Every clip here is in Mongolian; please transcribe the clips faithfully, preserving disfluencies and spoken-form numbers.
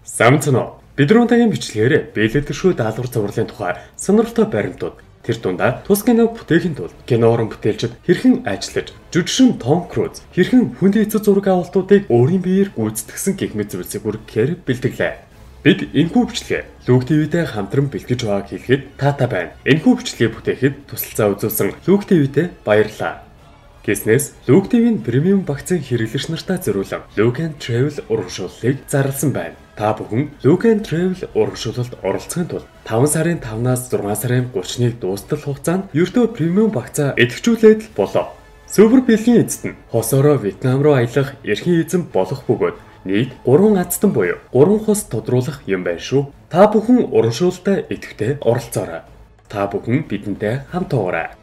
Самцно бидрүүнтэйгийн бичлэгээр биелэгдэшгүй даалгавар зурглалын тухай сонирхолтой баримтууд тэр дундаа тус киног бүтээхийн тулд кино уран бүтээлчид хэрхэн ажиллаж, жүжигчин Том Круз хэрхэн хүнд эцэг зураг авалтуудыг өөрийн биеэр гүйцэтгсэн гэх мэт зүйлсийг үргэлжлэхээр бэлтгэлээ. Бид энэхүү бичлэгээ Лүк ТВ-тэй хамтран бэлтгэж байгааг хэлэхэд таатай байна. Энэхүү бичлэгээ бүтээхэд тусалцаа үзүүлсэн Лүк ТВ-тэй баярлалаа. Гэснээс Лүк ТВ-ийн премиум багцын хэрэглэгч нартай зориулан Look and Travel урамшууллыг зарласан байна. Та бүхэн Look and Travel урамшуулалд оролцохын тулд таван сарын тавнаас зургаан сарын гуравчныг дуустал хугацаанд ердөө премиум багцаа идэвхжүүлээд болоо. Супер бэлгийн эзэд нь хосороо Вьетнам руу аялах эрхийн эзэн болох бөгөөд нийт гурван азтан буюу гурван хос тодруулах юм байна шүү. Та бүхэн урамшуулалтад идэвхтэй оролцоорой. Та бүхэн бидэнтэй хамт байгаарай.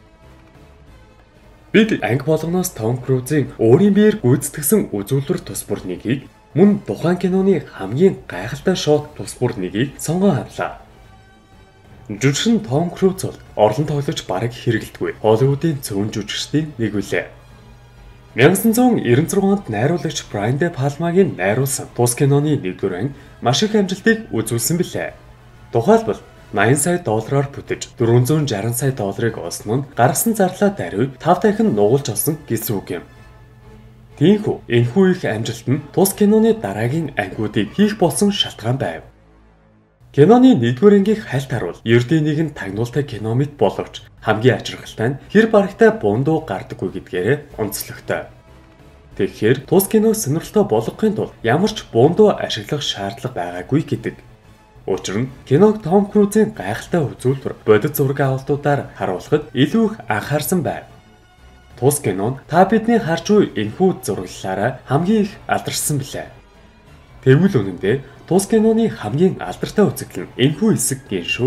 Бид анги болгоноос Том Крузийн өөрийн биеэр гүйцэтгсэн үзүүлбэр тус бүр нэгийг мөн тухайн киноны хамгийн гайхалтай шот тус бүр нэгийг сонгон авлаа. Жүжигчин Том Круз бол орлон тоглож бараг хэрэгэлдэггүй Холливуудын цөөн жүжигчдийн нэг билээ. 천구 девяносто онд найруулагч Брайан Де Палмагийн найруулсан тус киноны нэгдүгээр анги маш их амжилтыг үзүүлсэн билээ. Тухайлбал найман сая доллараар бүтэж дөрвөнзөөн шарсан сая долларыг олсон нь гаргасан зарлаа даруй тав дахин нугуулж олсон гэсэн үг юм. Тиймээс энэхүү их амжилт нь тус киноны дараагийн ангиудыг хийх болсон шалтгаан байв. Киноны нэгдүгээр ангийг хальт харуул ердийн нэгэн тагнуултай кино мэт боловч хамгийн ачиргалтай нь хэр барагтай бундуу гардаггүй гэдгээрээ онцлогтой. Тэгэхээр тус киног сонирхолтой болгохын тулд ямар ч бундуу ашиглах шаардлага байгаагүй гэдэг. Учир нь киног Том Крузийн гайхалтай үзүүлбэр бодит зураг авалтуудаар харуулахад илүү их анхаарсан байв. Тус кинонд та бидний харж буй энэхүү зураглалаараа хамгийн их алдаршсан билээ. Тэгвэл үнэндээ тус киноны хамгийн алдартай үзэгдэл нь энэхүү хэсэг гин шүү.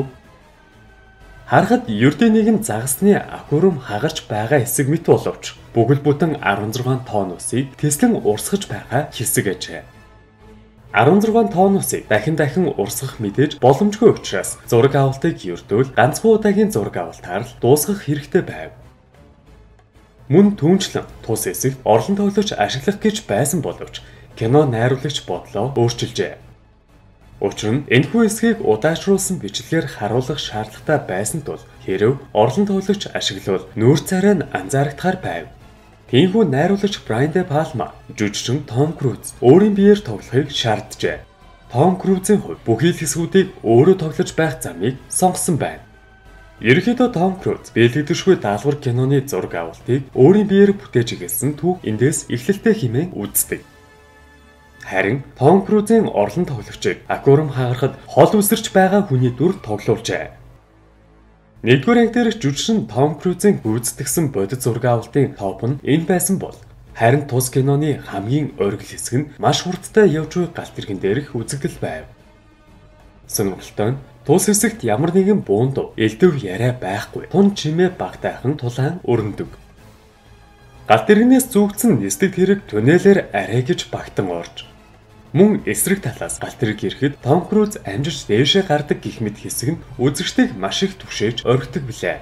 Харахад ердийн нэгэн загасны аквариум хагарч байгаа хэсэг мэт боловч бүгд бүтэн арван зургаан тонн усыг тэслэн урсгаж байгаа хэсэг ажээ. арван зургаан тонн усыг дахин дахин урсгах мэдээж боломжгүй учраас зураг авалтыг ердөөл ганцхан удаагийн зураг авалтаар л дуусгах хэрэгтэй байв. Мөн түүнчлэн тус хэсэгт орлон тоглож ашиглах гэж байсан боловч кино найруулагч бодлоо өөрчилжээ. Учир нь энэхүү хэсгийг удаашруулсан бичлэгээр харуулах шаардлагатай байсан тул хэрэв орлон тоглож ашиглавал нүүр царай нь анзаарагдахаар байв. Тиймээс найруулагч Брайан Де Палма жүжигчин Том Круз өөрийн биеэр тоглохыг шаарджээ. Том Крузийн хувьд бүхий л хэсгүүдийг өөрөө тоглож байх замыг сонгосон байна. Ерөнхийдөө Том Круз биелэгдэшгүй даалгавар киноны зураг авалтыг өөрийн биеэр бүтээж эхэлсэн түүх эндээс эхлэлтэй хэмээн үздэг. Харин Том Крузийн орлон тоглогчийг аквариум хагарахад хол үсэрч байгаа хүний дүр тоглуулжээ. Нэгдүгээр анги дээрх жүжигчин Том Крузийн гүйцэтгсэн бодит зураг авалтын топ нь энэ байсан бол харин тус киноны хамгийн оргил хэсэг нь маш хурдтай явж буй галт тэрхэн дээрх үзэгдэл байв. Сонирхолтой нь тус хэсэгт ямар нэгэн буунду элдв яриа байхгүй тун чимээ багтайхан тулаан өрнөдөг. Галт тэрхнээс зүгдсэн нисдэг тэрэг туннелээр арай гэж багтан орж мөн эсрэг талаас галт тэрэг ирэхэд Том Круз амжирч дээшээ гардаг гих мэт хэсэг нь үзэгчдийг маш их түшээж орхидог билээ.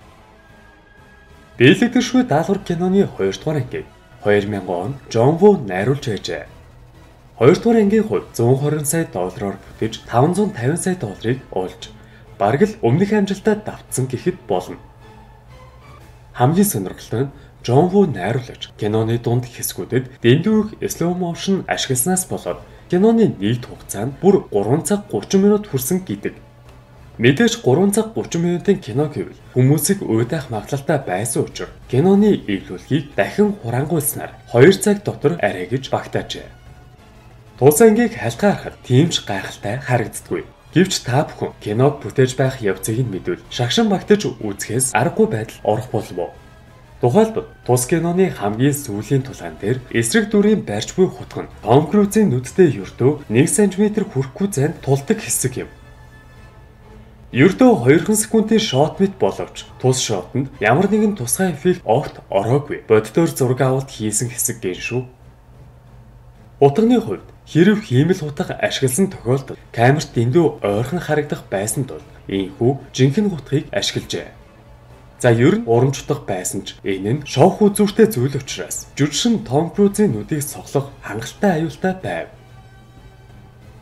Биелэгдэшгүй даалгавар киноны хоёр дахь ангийг две тысячи он Жон Ву найруулж байжээ. хоёр дахь ангийн хувьд зуун хорин сая доллараар бүтэж таван зуун тавин сая долларыг олж бараг л өмнөх амжилтад давтсан гэхэд болно. Хамгийн сонирхолтой нь Жон Ву найруулагч киноны дунд хэсгүүдэд дэндүү их slow motion ашигласнаас болоод киноны нийт хугацаа нь бүр гурван цаг гуравчин минут хүрсэн гэдэг. Мэдээж гурван цаг гуравчин минутын кино гэвэл хүмүүсийг уйдах магадлалтай байсан учраас киноны эвлүүлгийг дахин хурангуйлснаар хоёр цаг дотор арай гэж багтаажээ. Тус ангийг халхаа харахад тийм ч гайхалтай харагддаггүй. Гэвч та бүхэн киног бүтээж байх явцыг нь мэдвэл шагшин багтаж үзэхээс аргагүй байдал орох болов. Тухайлбал тус киноны хамгийн сүүлийн тулаан дээр эсрэг дүрийн барьж буй хутга нь Том Крузийн нүдтэй ердөө нэг сантиметр хүрэхгүй зайд тулдаг хэсэг юм. Ердөө хоёр секундын шот мэт боловч тус шотонд ямар нэгэн тусгай эффект огт ороогүй бодитоор зураг авалт хийсэн хэсэг гэн шүү. Утганы хувьд хэрэв хиймэл хутга ашигласан тохиолдолд камерт дэндүү ойрхон харагдах байсан тул ийхүү жинхэнэ хутгийг ашиглажээ. За ер нь урамжтах байсан ч энэ нь шоу үзүүртэй зүйл учраас жүжигчин Том Крузийн нүдийг соглох хангалттай аюултай байв.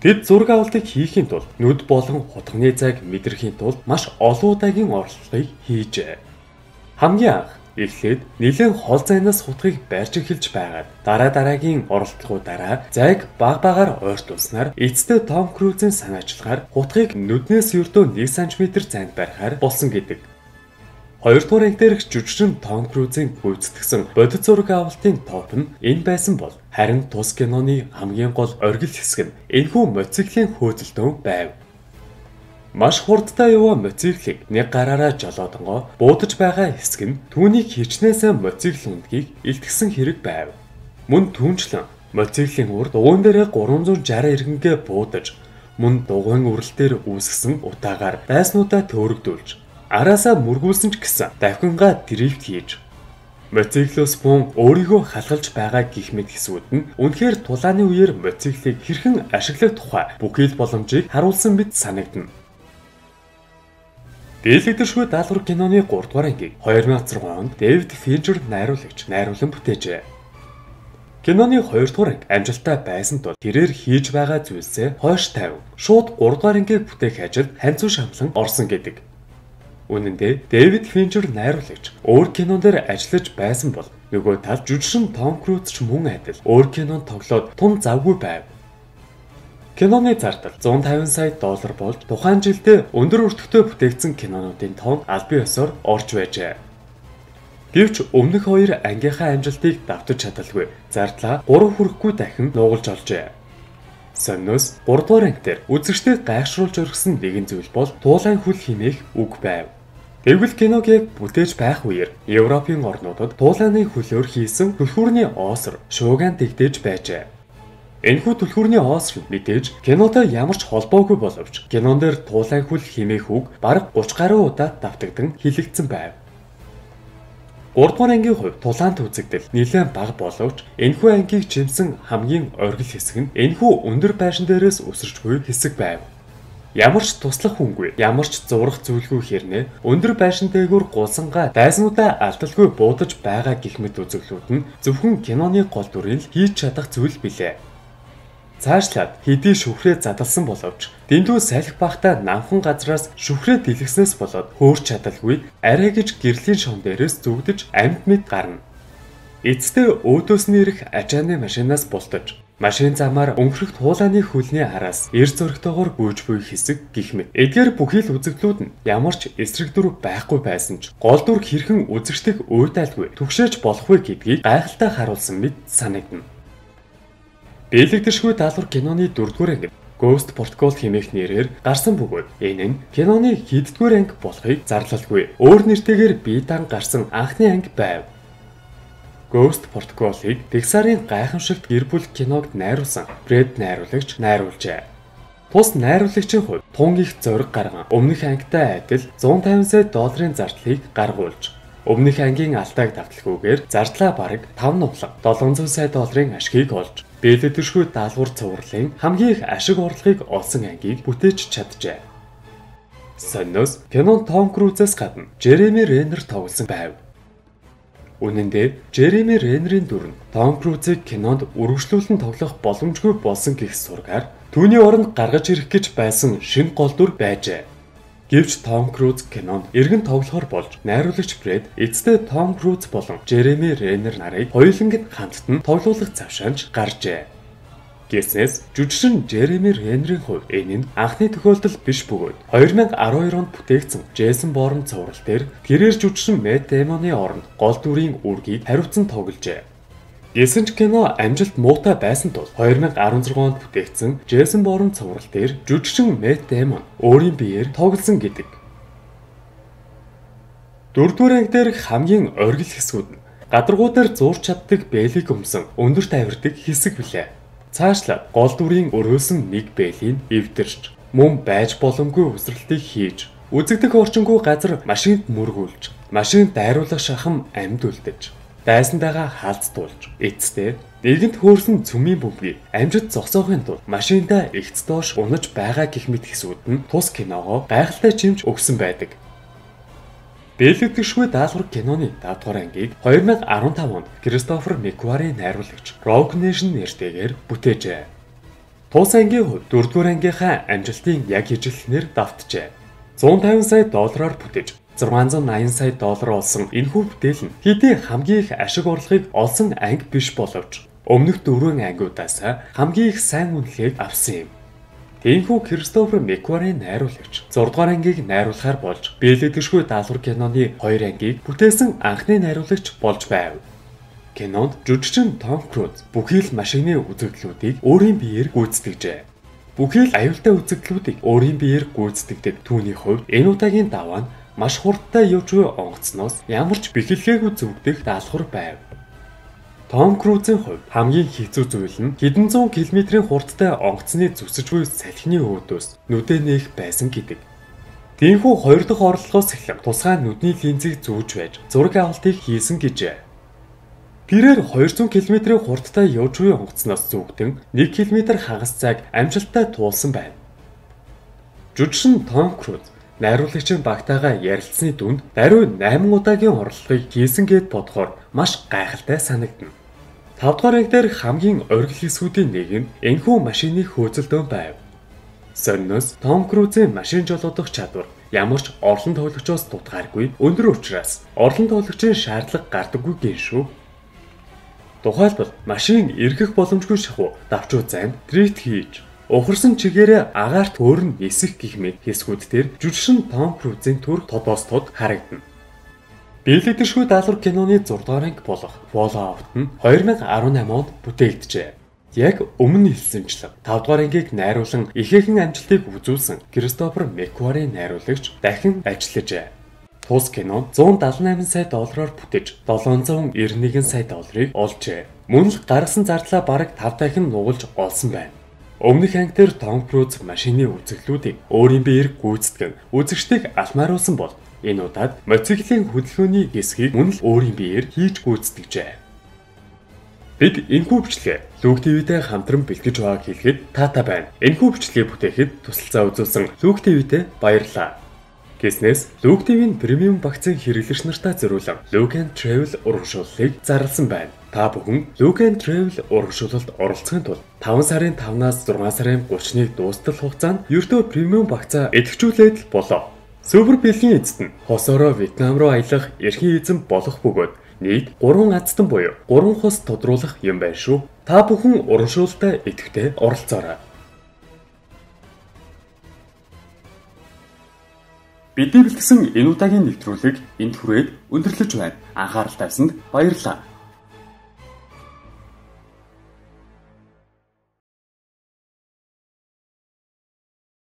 Тэд зураг авалтыг хийхийн тулд нүд болон хутганы зайг мэдрэхийн тулд маш олон удаагийн оролдлогыг хийжээ. Хамгийн анх эхлээд нэлээд хол зайнаас хутгийг барьж эхэлж байгаад дараа дараагийн оролдлогуудаараа зайг баг багаар ойртуулснаар эцэстээ Том Крузийн санаачлагаар хутгийг нүднээс ердөө нэг сантиметр зайд барихаар болсон гэдэг. Хоёрдугаар анги дээрх жүжигчин Том Крузийн гүйцэтгэсэн бодит зураг авалтын топ нь энэ байсан бол харин тус киноны хамгийн гол оргил хэсэг нь энэхүү мотоциклийн хөөцөлтөө байв. Маш хурдтай яваа мотоциклийг нэг гараараа жолоодонгоо буудаж байгаа хэсэг нь түүнийг хичнээн мотоцикл үндгийг илтгэсэн хэрэг байв. Мөн түүнчлэн мотоциклийн урд дугуйн дээрээ гурван зуун шарх иргэнгээ буудаж мөн дугуйн үрэлтээр үүсгэсэн утаагаар дайснуудаа төөрөгдүүлж араасаа мөргүүлсэн ч гэсэн давхингаа дрифт хийж мотоциклоос бун өөрийгөө халахалж байгаа гих мэд хэсгүүд нь үнэхээр тулааны үеэр мотоциклийг хэрхэн ашиглах тухай бүхий л боломжийг харуулсан мэт санагдана. Биелэгдэшгүй даалгавар киноны гурав дугаар ангийг хоёр мянган зургаан онд Дэвид Финчер найруулагч найруулан бүтээжээ. Киноны хоёр дугаар анги амжилттай байсан тул тэрээр хийж байгаа зүйлсээ хойш тавив. Шууд гурав дугаар ангийг бүтээх ажилд ханцуу шамлан орсон гэдэг. Үнэн дээр Дэвид Финчер найруулагч өөр кинон дээр ажиллаж байсан бол нөгөө талд жүжигчин Том Круз ч мөн адил өөр кинонд тоглоод тун завгүй байв. Киноны зардал зуун тавин сая доллар болж тухайн жилдээ өндөр өртөгтэй бүтээгдсэн кинонуудын тоон аль бие ёсоор орж байжээ. Гэвч өмнөх хоёр ангийнхаа амжилтыг давтаж чадалгүй зардлаа гурав хүрэхгүй дахин нугалж олжээ. Сонноос гурав дугаар анги дээр үзэгчдийг гайхшруулж өргөсөн нэгэн зүйл бол туулайн хөл хэмээх үг байв. Тэгвэл киног яг бүтээж байх үеэр Европын орнуудад туулайны хөлөөр хийсэн түлхүүрний оосор шуугиан дэгдэж байжээ. Энэхүү түлхүүрний оосор мэдээж кинотой ямар ч холбоогүй боловч кинон дээр туулайн хөл хэмээх үг бараг гуч гаруй удаа давтагдан хэлэгдсэн байв. гурав дугаар ангийн хувьд тулаант үзэгдэл нэлээд бага боловч энэхүү ангийг жимсэн хамгийн оргил хэсэг нь энэхүү өндөр байшин дээрээс үсэрч буй хэсэг байв. Ямар ч туслах хүнгүй, ямар ч зурах зүйлгүй хэрнээ өндөр байшин дээгүүр гулсангаа дайснуудаа алдалгүй буудаж байгаа гих мэт үзэгдлүүд нь зөвхөн киноны гол дүрийг л хийж чадах зүйл билээ. Цаашлаад хэдий шүхрээ задалсан боловч дэндүү салхи бахта намхан газраас шүхрээ дэлгэснээс болоод хөөрч чадалгүй арай гэж гэрлийн шон дээрээс зүгдэж амьд мэд гарна. Эцэстээ өөдөөс нь ирэх ачааны машинаас бултаж машин замаар өнгөрөх туулааны хөлний араас эр зөрөгтэйгээр гүйж буй хэсэг гих мэт. Эдгээр бүхий л үзэгдлүүд нь ямар ч эсрэг дүр байхгүй байсан ч гол дүр хэрхэн үзэгчдэг уйдайлгүй түгшээж болох вэ гэдгийг гайхалтай харуулсан мэт санагдана. Биелэгдэшгүй даалгавар киноны дөрөвдүгээр анги Ghost Protocol хэмээх нэрээр гарсан бөгөөд энэ нь киноны хэддүгээр анги болохыг зарлалгүй өөр нэртэйгээр бие даан гарсан анхны анги байв. Ghost Protocol-ыг Pixar-ын гайхамшигт гэр бүл киног найруулсан Brad найруулагч найруулжээ. Тус найруулагчийн хувьд тун их зориг гарган өмнөх ангитай адил зуун тавин сая долларын зардлыг гаргуулж өмнөх ангийн алтайг давталгүйгээр зардлаа бараг таван нугалан долоон зуун сая долларын ашгийг олж биелэгдэшгүй даалгавар цувралын хамгийн их ашиг орлогыг олсон ангийг бүтээж чаджээ. Сонноос кинон Том Крузээс гадна Жереми Реннер тоглосон байв. Үнэн дээр Жереми Реннерийн дүр нь Том Крузыг кинонд үргэлжлүүлэн тоглох боломжгүй болсон гэх сургаар түүний оронд гаргаж ирэх гэж байсан шинэ гол дүр байжээ. Гэвч Том Круз кинонд эргэн тоглохоор болж найруулагч Бред эцэстээ Том Круз болон Жереми Реннер нарыг хоёуланг хамтдан тоглуулах завшаанч гаржээ. Гэснээс жүжигчин Жереми Реннерийн хувьд энэ нь анхны тохиолдол биш бөгөөд хоёр мянга арван хоёр онд бүтээгдсэн Джейсон Борн цуврал дээр тэрээр жүжигчин Мэтт Дэймоны оронд гол дүрийн үргийг хариуцсан тогложээ. Гэсэн ч кино амжилт муутай байсан тул хоёр мянга арван зургаан онд бүтээгдсэн Джейсон Борн цуврал дээр жүжигчин Мэтт Дэймон өөрийн биеэр тоглосон гэдэг. Дөрөвдүгээр анги дээрх хамгийн оргил хэсгүүд нь гадаргуудаар зурч чаддаг бэлийг өмсөн өндөрт авирдаг хэсэг билээ. Цаашлаад гол дүрийн өрөөсөн нэг бэлийн эвдэрч мөн байж боломгүй үсрэлтийг хийж үзэгдэх орчингүй газар машинд мөргүүлж машин дайруулах шахам амьд үлдэж дайсантайгаа хаалцдуулж эцэстээ нэгэнт хөөрсөн цөмийн бөмбөгийг амжид зогсоохын тулд машиндаа эгц доош унаж байгаа гэх мэт хэсгүүд нь тус киногоо гайхалтай чимж өгсөн байдаг. Биелэгдэшгүй даалгавар киноны дав дахь ангийг хоёр мянга арван тав онд Кристофер Маккварийн найруулагч Rogue Nation нэртэйгээр бүтээжээ. Тус ангийн хувьд дөрөвдүгээр ангийнхаа амжилтын яг ижилснээр давтжээ. зуун тавин сая доллараар бүтэж зургаан зуун наян сая доллар олсон энэхүү бүтээл нь хэдий хамгийн их ашиг орлогыг олсон анги биш боловч өмнөх дөрвөн ангиудаас хамгийн их сайн үнэлгээг авсан юм. Тиймээс Кристофер Маккуарийн найруулагч зургаан дугаар ангийг найруулахаар болж Биелэгдэшгүй даалгавар киноны хоёр ангийг бүтээсэн анхны найруулагч болж байв. Кинонд жүжигчин Том Круз бүхий л машины үзэгдлүүдийг өөрийн биеэр гүйцэтгэжээ. Бүхий л аюултай үзэгдлүүдийг өөрийн биеэр гүйцэтгэдэг түүний хувьд энэ удаагийн даваа нь маш хурдтай явж буй онгоцноос ямар ч бэхэлгээгүй зүгдэх даалгавар байв. Том Крузийн хувьд хамгийн хэцүү зүйл нь хэдэн зуун километрийн хурдтай онгоцны зүсэж буй салхины өөдөөс нүдэ нээх байсан гэдэг. Тиймээс хоёр дахь орлогоос эхлэн тусгай нүдний линзийг зүүж байж зураг авалтыг хийсэн гэжээ. Тэрээр двухсот километрийн хурдтай явж буй онгоцноос зүгдэн нэг километр хагас цаг амжилттай туулсан байна. Жүжигчин Том Круз найруулагчийн багтаага ярилцсны дүнд даруй найман удаагийн орлогыг хийсэн гэд бодохоор маш гайхалтай санагдана. тав дугаар анги дээр хамгийн оргил хэсгүүдийн нэг нь энэхүү машины хөөцөлдөөн байв. Сонноос Том Крузийн машин жолоодох чадвар ямар ч орлон тоглогчоос дутгааргүй өндөр учраас орлон тоглогчийн шаардлага гардаггүй гин шүү. Тухайлбал машин эргэх боломжгүй шахуу давчуу зайд трит хийж ухарсан чигээрээ агаарт өөр нь нисэх гэх мэт хэсгүүд дээр жүжигчин Том Крузийн төр тодоос тод харагдана. Биелэгдэшгүй даалгавар киноны зураг дугаар анги болох Fallout нь хоёр мянган арван намын онд бүтээгджээ. Яг өмнө хэлсэнчлэн тав дугаар ангийг найруулан ихээхэн амжилтыг үзүүлсэн Кристофер Маккуарийн найруулагч дахин ажиллажээ. Тус кино зуун даатан найман сая доллараар бүтэж долоон зуун найман нэгэн сая долларыг олжээ. Мөн л гаргасан зардлаа бараг тав дахин нугалж олсон байна. Өмнөх анги дээр Том Круз машины үзэгдлүүдийг өөрийн биеэр гүйцэтгэн үзэгчдийг алмааруулсан бол энэ удаад мотоциклийн хөдөлгөөний хэсгийг мөн л өөрийн биеэр хийж гүйцэтгэжээ. Бид энэхүү бичлэгээ Лүг ТВ-тэй хамтран бэлтгэж байгааг хэлэхэд таатай байна. Энэхүү бичлэгийг бүтээхэд тусалцаа үзүүлсэн Лүг ТВ-тэй баярлалаа. Гэснээс Лүг ТВ-ийн премиум багцын хэрэглэгч нартаа зориулан Look and Travel урамшууллыг зарласан байна. Та бүхэн Look and Travel урамшуулалд оролцохын тулд таван сарын тавнаас зургаан сарын гуравчныг дуустал хугацаанд ердөө премиум багцаа идэвхжүүлээд л болоо. Супер бэлгийн эзэд нь хосороо Вьетнам руу аялах эрхийн эзэн болох бөгөөд нийт гурван азтан буюу гурван хос тодруулах юм байна шүү. Та бүхэн урамшуулалтаа идэвхтэй оролцоорой. Бидний бэлтгэсэн энэ удаагийн нэвтрүүлэг энд хүрээд өндөрлөж байна. Анхаарал тавьсанд баярлалаа.